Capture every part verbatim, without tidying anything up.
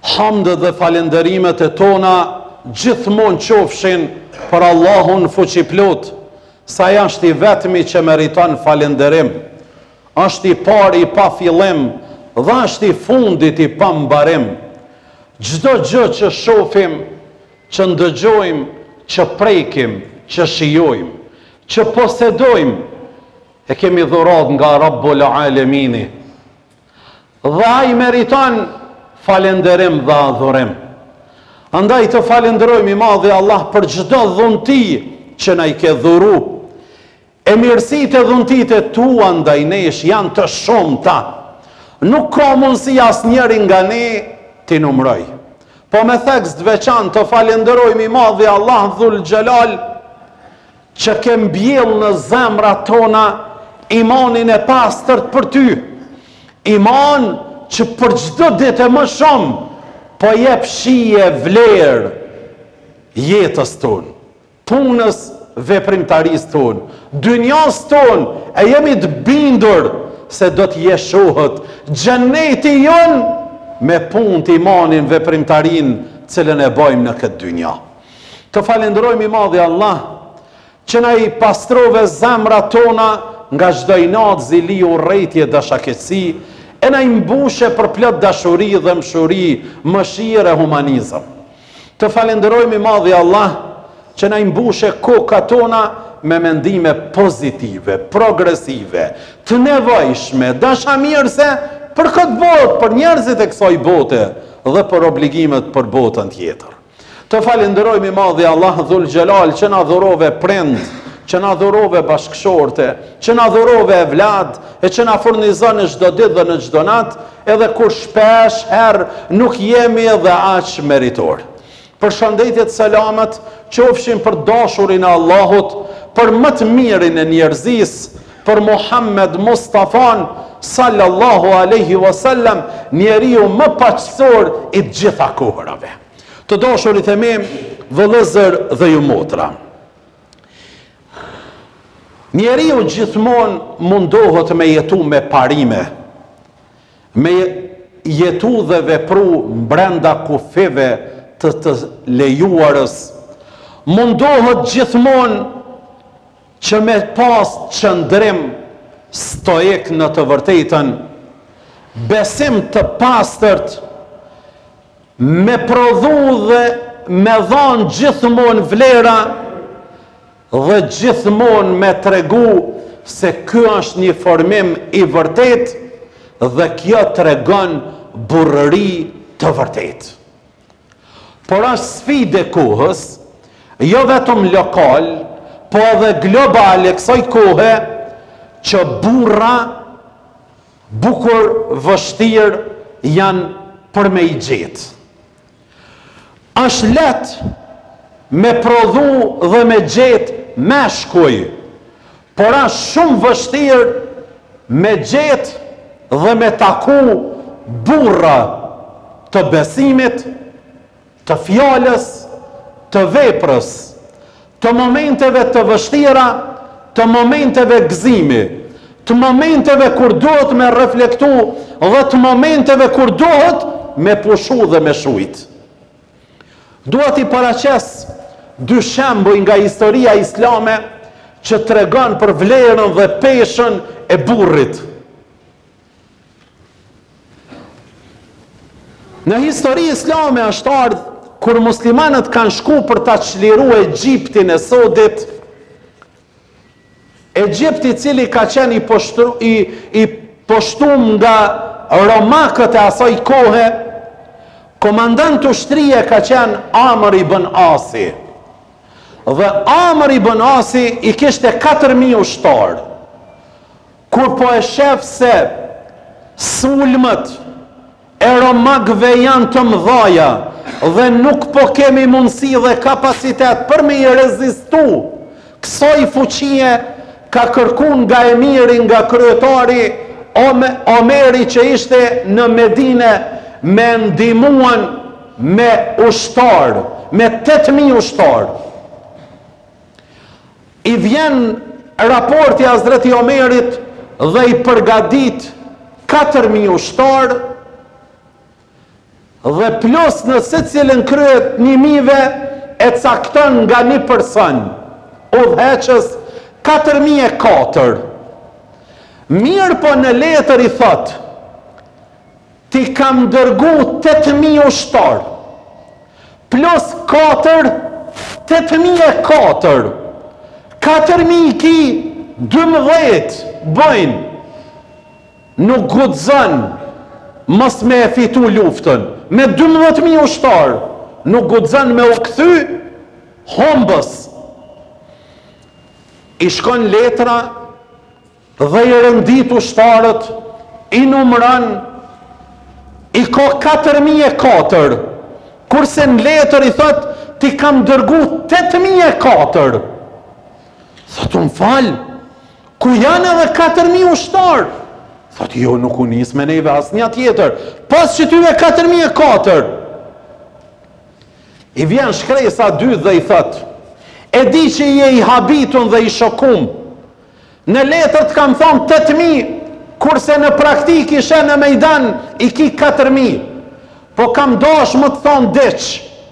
Hamdë dhe falenderimet e tona gjithmonë qofshin për Allahun fuqiplot, sa është i vetmi që meriton falenderim, është i pari i pa fillim dhe është i fundit i pa mbarim. Çdo gjë që shohim, që ndëgjojmë, që prekim, që shijojmë, që posedojmë, e kemi dhurat nga Rabbul Alemini. Dhe ai meriton falenderim dhe adhurim. Andaj të falenderojmë i Madhi Allah për çdo dhunti që na i ke dhuru. E mirësitë e dhuntitë tua ndaj nesh janë të shumta. Nuk ka mundësi asnjëri nga ne t'i numëroj. Po me thekst veçantë të falenderojmë i Madhi Allah Dhul Xhelal që ke mbjell në zemrat tona imanin e pastërt për ty. Iman që për çdo ditë më shumë po jep shije vlerë jetës tonë, punës, veprimtarisë tonë, dynjas tonë, e jemi të bindur se do të jeshohet xheneti jonë me punë të imanin, veprimtarin cilën e bojmë në këtë dynja. Të falenderojmë i Madhi Allah që na i pastrove zemrat tona nga çdo inat, zili, urrëtie, dashakësi, e na i mbushe për plot dashuri dhe mshuri, mëshirë e humanizëm. Të falenderojmë i Madhi Allah që na i mbushe kokat tona me mendime pozitive, progresive, të nevojshme, dashamirëse për këtë botë, për njerëzit e kësaj bote dhe për obligimet për botën tjetër. Të falenderojmë i Madhi Allah Dhul Xhelal që na dhurove prind, që na dhurove bashkëshorte, që na dhurove evlad, e që na furnizon në çdo ditë dhe në çdo natë, edhe kur shpesh herë nuk jemi edhe aq meritor. Për shëndetjet selamet qofshin për dashurin e Allahut, për më të mirin e njerëzisë, për Muhammed Mustafan sallallahu alaihi wasallam, njeriu më paqësor i të gjitha kohërave. Të dashurit e mi, vëllezër dhe ju motra, njeriu gjithmonë mundohet me jetu me parime, me jetu dhe vepru brenda kufive të të lejuarës, mundohet gjithmonë që me pas qëndrim stoik në të vërtetën, besim të pastërt, me prodhu dhe me dhanë gjithmonë vlera, dhe gjithmonë me tregu se ky është një formim i vërtet dhe kjo tregon burrëri të vërtet. Por është sfidë e kohës, jo vetëm lokal, po edhe global e kësaj kohe, që burra bukur vështirë janë për me i gjetë. Është letë me prodhu dhe me gjetë meshkuj, por është shumë vështirë me gjetë dhe me taku burra të besimit, të fjalës, të veprës, të momenteve të vështira, të momenteve gëzimi, të momenteve kur duhet me reflektu dhe të momenteve kur duhet me pushu dhe me shujt. Duhet i paraqes dy shembuj nga historia islame që tregon për vlerën dhe peshën e burrit. Në histori islame është ardhur kur muslimanët kanë shku për ta çliruar Egjiptin e sodit, Egjipti i cili ka qenë i, poshtru, i, i poshtum nga romakët e asaj kohe, komandant ushtrie ka qenë Amr ibn Asi. Dhe Amr ibn Asi i kishte katër mijë ushtarë. Kur po e shef se sulmët e romakëve janë të mëdhaja dhe nuk po kemi mundësi dhe kapacitet për me i rezistu kësaj fuqie, ka kërkun nga emiri, nga kryetari Omeri që ishte në Medine me ndihmuan me ushtarë, me tetë mijë ushtarë. I vjen raporti Hazreti Omerit dhe i përgadit katër mijë ushtarë dhe plus në secilin kryet një mive e cakton nga një person udhëheqës katër mijë e katër. Mirë po në letër i thot, ti kam dërgu tetë mijë ushtar, plus katër, tetë mijë e katër. katër mijë ki dymbëdhjetë bëjnë. Nuk guxon mos me e fitu luftën. Me dymbëdhjetë mijë ushtar, nuk guxon me u kthy humbës. I shkon letra dhe i rëndit ushtarët, i numëran, i ka katër mijë e katër, kurse në letër i thot, ti kam dërgu tetë mijë e katër. Thot, unë falë, ku janë edhe katër mijë ushtarë? Thot, jo, nuk u nisë me neve asë një tjetër, pas që tyve katër mijë e katër. I vjen shkresa dy dhe i thot, e di që je i habitun dhe i shokum, në letër të kam thonë tetë mijë, kurse në praktik ishe në mejdan i ki katër mijë, po kam dosh më të thonë deq.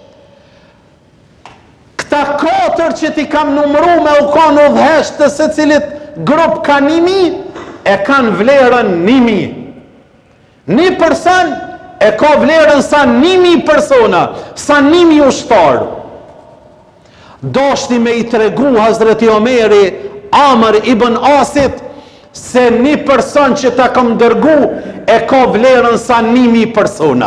Këta katër që ti kam numru me u kanë udhëheqë të se cilit grup ka një mijë, e kanë vlerën një mijë. Një person e ka vlerën sa një mijë persona, sa një mijë ushtarë. Doshti me i tregu Hazreti Omeri Amr ibn Asit se një person që ta kam dërgu e ka vlerën sa një mijë persona.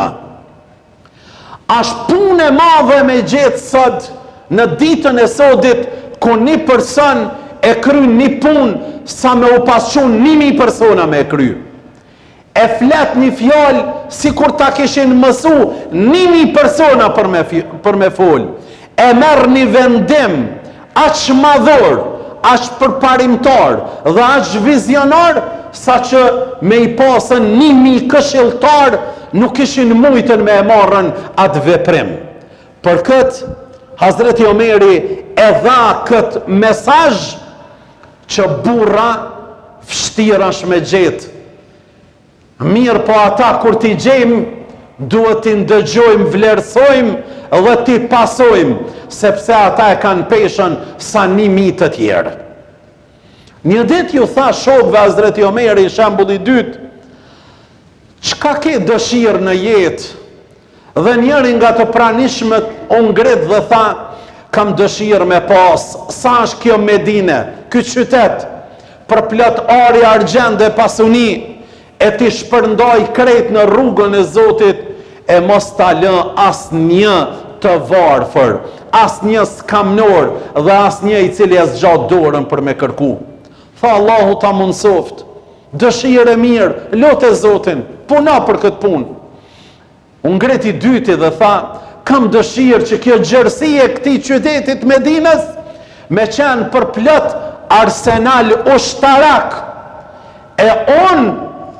Ashtë punë e madhe me gjithë sot në ditën e sodit ku një person e kry një punë sa me u pasqun një mijë persona me kry. E flet një fjalë si kur ta kishin mësu një mijë persona për me, për me folë. E merë një vendim aq madhor, aq përparimtar dhe aq vizionar, sa që me i pasën një mijë këshilltar nuk ishin mujtën me e marrën atë veprim. Për këtë, Hazreti Omeri e dha këtë mesazh që burra vështira është me gjetë. Mirë po ata kur t'i gjejmë, duhet t'i ndëgjojmë, vlerësojmë dhe t'i pasojmë, sepse ata e kanë peshën sa një mijë të tjerë. Një ditë ju tha shokëve Hazreti Omeri, shembulli i dytë, çka ke dëshirë në jetë? Dhe njëri nga të pranishmet u ngrit dhe tha, kam dëshirë me pas, sa është kjo Medine, ky qytet, për plot ari, argjend dhe pasuni, e ti shpërndaj krejt në rrugën e Zotit, e mos ta lë as një të varfër, as një skamnor, dhe as një i cili e zgjat dorën për me kërku. Tha Allahu ta mundsoft, dëshirë e mirë, lotë e Zotin, puna për këtë punë. Unë ngreti dyti dhe tha, kam dëshirë që kjo gjërësi e këti qytetit Medinës me qenë për plot arsenal ushtarak, e unë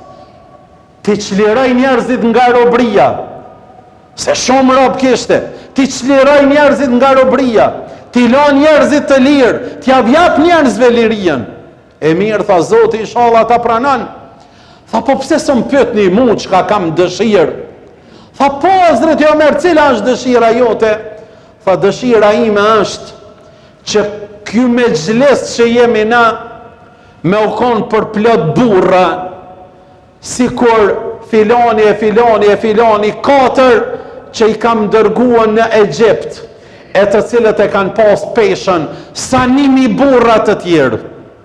ti qliraj njerëzit nga robria, se shumë rob kishte, ti qliraj njerëzit nga robria, ti la njerëzit të lirë, ti avjap njerëzve lirien. E mirë, tha Zoti, inshallah ta pranon. Tha, po pse së më pyet një mu që ka kam dëshirë? Tha, po, Hazreti Omer, cila është dëshira jote? Tha, dëshira ime është që kjo me gjles që jemi na me u konë për plot burra, si kur filoni e filoni e filoni katër që i kam dërguar në Egjipt, e të cilët e kanë pas peshën sa një mijë burra të tjerë.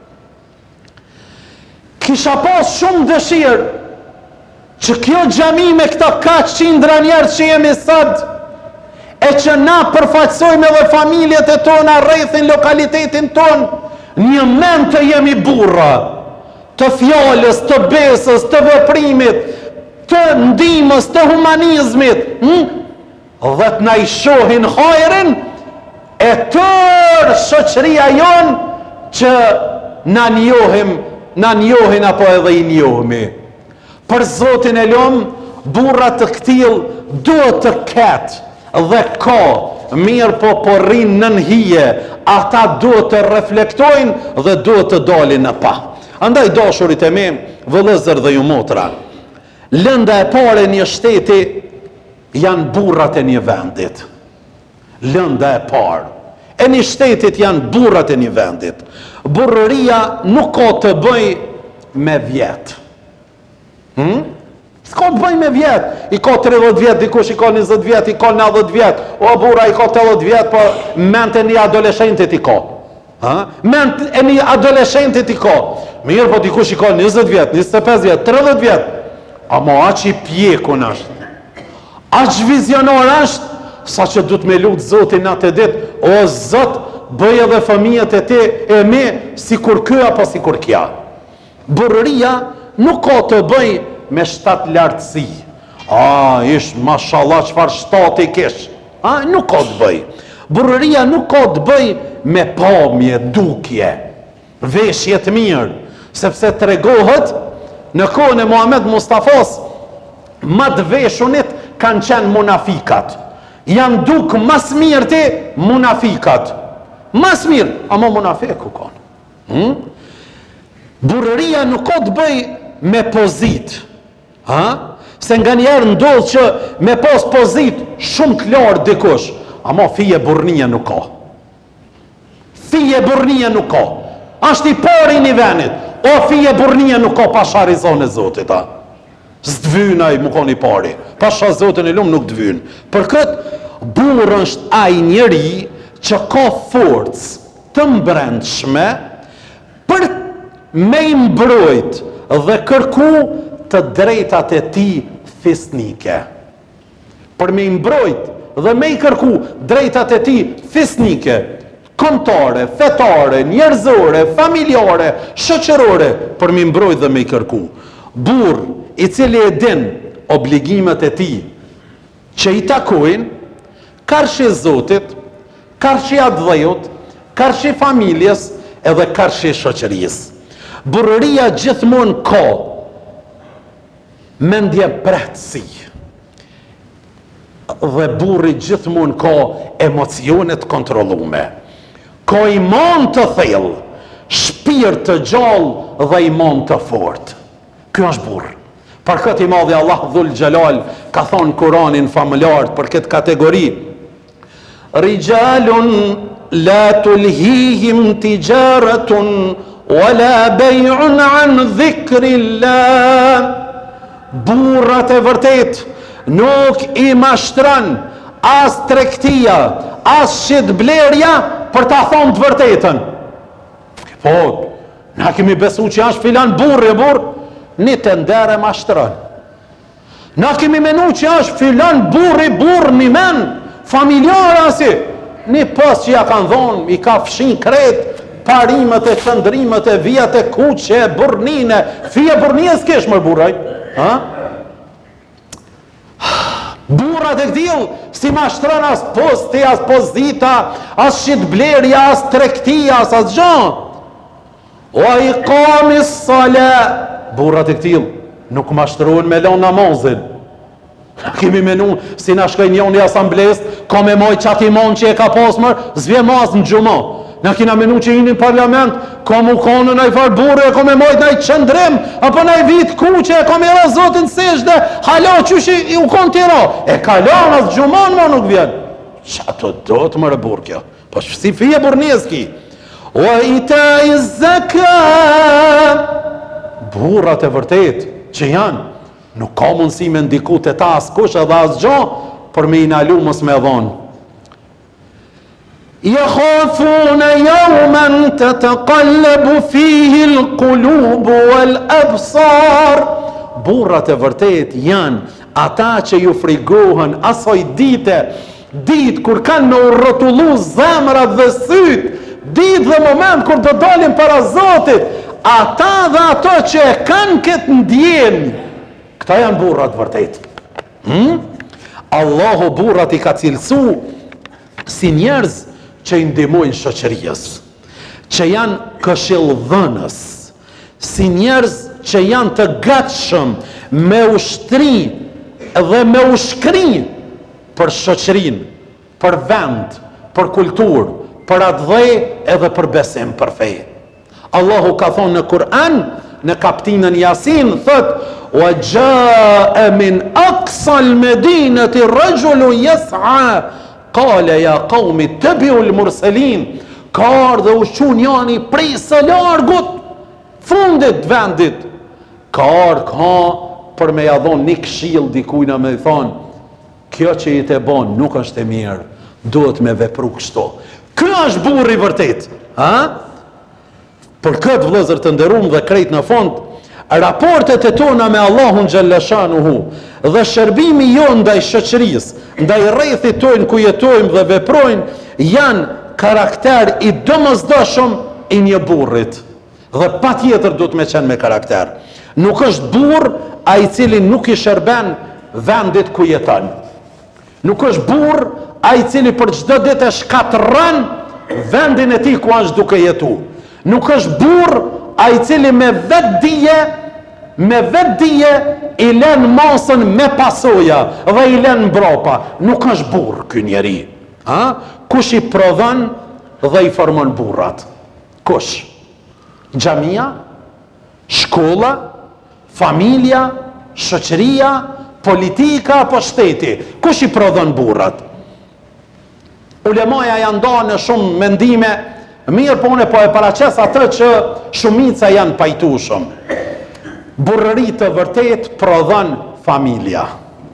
Kisha pas shumë dëshirë që kjo xhami me këta kaq qindra njerëz që jemi sot, e që na përfaqësojmë edhe familjet e tona rrethin lokalitetin ton, një mend të jemi burra, të fjalës, të besës, të veprimit, të ndihmës, të humanizmit, hm? Dhe të na i shohin hajrin e tërë shoqëria jon që na njohim, na njohin apo edhe i njohemi. Për Zotin e lom, burra të këtil duhet të ketë dhe ka, mirë po po rrinë nën hije, ata duhet të reflektojnë dhe duhet të dalin në pa. Andaj dashurit e me, vëllezër dhe ju motra, lënda e pare një shteti janë burrat e një vendit. Lënda e parë. E një shtetit janë burrat e një vendit. Burrëria nuk ka të bëj me vjet. Hmm? S'ka të bëj me vjet. I ka tridhjetë vjet, dikush i ka njëzet vjet, i ka nëntëdhjetë vjet. O burra i ka tetëdhjetë vjet, po ment e një adoleshentit i ka. Ha? Ment e një adoleshentit i ka. Mirë, po dikush i ka njëzet vjet, njëzet e pesë vjet, tridhjetë vjet. Ama aq i pjekun është. Aq vizionar është, sa që du të me lutë Zotin atë ditë, o Zot, bëj edhe fëmijët e ti e me si kur kjo apo si kur kja. Burëria nuk ka të bëj me shtat lartësi. A, ish, mashallah, qëfar shtati kish. A, nuk ka të bëj. Burëria nuk ka të bëj me pamje, dukje, veshje të mirë, sepse të regohet në kohën e Muhammed Mustafas, më të veshunit kanë qenë munafikat. Janë duk mas mirë ti munafikat. Mas mirë, ama munafiku kanë. Hmm? Burëria nuk ka të bëj me pozit. Ha? Se nga njerë ndodhë që me pos pozit shumë të lartë dikush, ama fije burnia nuk ka. Fije burnia nuk ka. Ashtë i pari një venit. O fije burnia nuk ka pasha rizone Zotit. Ha? S'dvynaj më koni pari. Pasha Zotin e lumë nuk dvyn. Për këtë, burë është ai njeri që ka forcë të mbrendshme për me imbrojt dhe kërku të drejtat e ti fisnike. Për me imbrojt dhe me i kërku drejtat e ti fisnike, kontare, fetare, njerëzore, familjare, shoqërore, për me imbrojt dhe me i kërku. Burë i cili e din obligimet e ti që i takojnë, karshi Zotit, karshi adhejot, karshi familjes edhe karshi shoqëris. Burëria gjithmon ka mendje pretësi dhe burri gjithmon ka emocionet kontrolume, ka iman të thellë, shpirt të gjallë dhe iman të fort. Kjo është burë. Për këtë i madhi Allah dhul Gjelal ka thonë Kuranin familjartë për këtë kategori: Rijalun la tulhihim tijaratun wala bejun an dhikrillah. Burrat e vërtet nuk i mashtran as tregtia, as shitblerja për ta thonë të vërtetën. Po, na kemi besu që është filan burri e burr, një të ndere mashtran. Na kemi menu që është filan burri burr një men, familjar asi, një pës që ja kanë dhonë, i ka fshin kret, parimet e qëndrimet e vijat e kuqe, burnine, fije burnije s'kesh mërë burraj. Ha? Burrat e këtil, si mashtran as posti, as pozita, as shitblerja, as tregtia, as as gjan. O i kamis sala, burrat e këtil nuk mashtruen me lanë namazin. Kemi menu, si na shkoj njën i asambles, ka me moj qati mon që e ka pasmër, zvje mas në gjuma. Na kina menu që jini në parlament, ka mu konë në i farë burë, e ka me mojt në i qëndrim, apo në i vit kuqe, e ka me ra zotin seshde, halo qëshi i u konë tjera. E kalon, as gjuman ma nuk vjen. Qa të do të më rëbur kjo? Po si fije burnies ki. O i ta i zaka. Burrat e vërtet që janë, nuk ka mundësi me ndiku të ta as kush edhe as gjo, për me inalu mos me dhonë. Yakhafuna yawman tataqallabu fihi al-qulubu wal-absar. Burrat e vërtet janë ata që ju frigohen asoj dite, ditë kur kanë me urrotullu zemrat dhe syt, ditë dhe moment kur do dalin para Zotit, ata dhe ato që e kanë këtë ndjenjë, këta janë burrat vërtet. Hmm? Allahu burrat i ka cilësu si njerëz që i ndihmojnë shoqërisë, që janë këshillëdhënës, si njerëz që janë të gatshëm me ushtri dhe me ushkri për shoqërinë, për vend, për kulturë, për atë dhe edhe për besim për fe. Allahu ka thonë në Kur'an, në kaptinën Yasin, thot: wa jaa min aqsa al-medinati rajulun yas'a qala ya qaumi ittabi'u al-mursalin. Ka ardhur dhe ushqun jani prej së largut fundit vendit. Ka ardhur ka për me ja dhon një këshill dikujna me i thonë, kjo që i të bon nuk është e mirë, duhet me vepru kështu. Kjo është burri vërtet. Ha? Për këtë vëllezër të nderuam dhe krejt në fond, raportet e tona me Allahun xhallashanuhu dhe shërbimi jon ndaj shoqërisë, ndaj rrethit tonë ku jetojmë dhe veprojmë janë karakter i domosdoshëm i një burrit. Dhe patjetër duhet me qenë me karakter. Nuk është burr ai i cili nuk i shërben vendit ku jeton. Nuk është burr ai i cili për çdo ditë shkatërron vendin e tij ku është duke jetu. Nuk është burr ai i cili me vetë dije, me vetë dije i lën masën me pasoja dhe i lën mbrapa. Nuk është burr ky njeri. Ha? Kush i prodhon dhe i formon burrat? Kush? Xhamia, shkolla, familja, shoqëria, politika apo shteti? Kush i prodhon burrat? Ulemaja janë ndarë në shumë mendime, mirë po unë po e paraqes atë që shumica janë pajtueshëm. Burrëri të vërtet prodhon familja.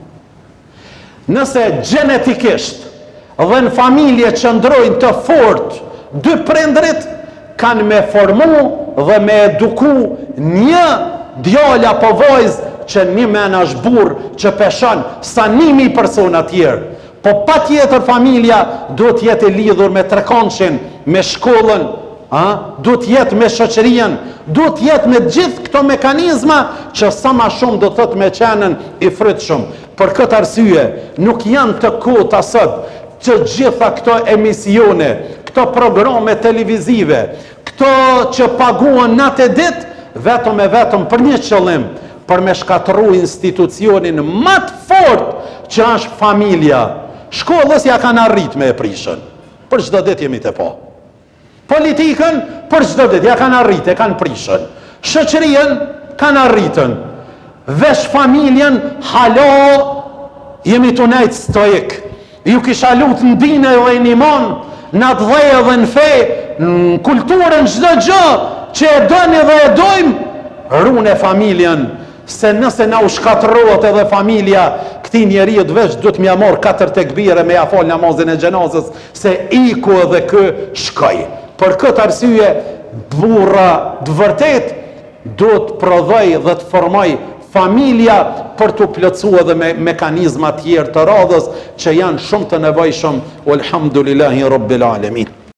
Nëse gjenetikisht dhe në familje qëndrojnë të fort dy prindrit, kanë me formu dhe me eduku një djalë apo vajzë që një men është burr që peshon sa nimi persona tjerë. Po pa tjetër familja do të jetë lidhur me trekonçin, me shkollën, a? Do të jetë me shoqërien, do të jetë me gjithë këto mekanizma që sa ma shumë do të thotë me qenën i frytshëm. Për këtë arsye, nuk janë të kota sot që gjitha këto emisione, këto programe televizive, këto që paguan natë e ditë, vetëm e vetëm për një qëllim, për me shkatërru institucionin më të fort që është familja. Shkollës ja kanë arrit me e prishën. Për çdo ditë jemi të po. Politikën, për çdo ditë ja kanë arrit e kanë prishën. Shoqërien kanë arritën. Vesh familjen, halo, jemi të nejtë stoik. Ju kisha lutë në dine dhe në iman, në të dheje dhe në fe, në kulturën çdo gjë që e dëni dhe e dojmë, rune familjen. Se nëse na u shkatërrohet edhe familja, këti njeri të veç du të mja morë katër tekbire me ja fal namazin e gjenazës, se iku edhe kë shkoj. Për këtë arsye, burra të vërtet, du të prodhoj dhe të formoj familja për të plotësuar edhe me mekanizma tjerë të radhës që janë shumë të nevojshëm. Alhamdulillahi Rabbil Alamin.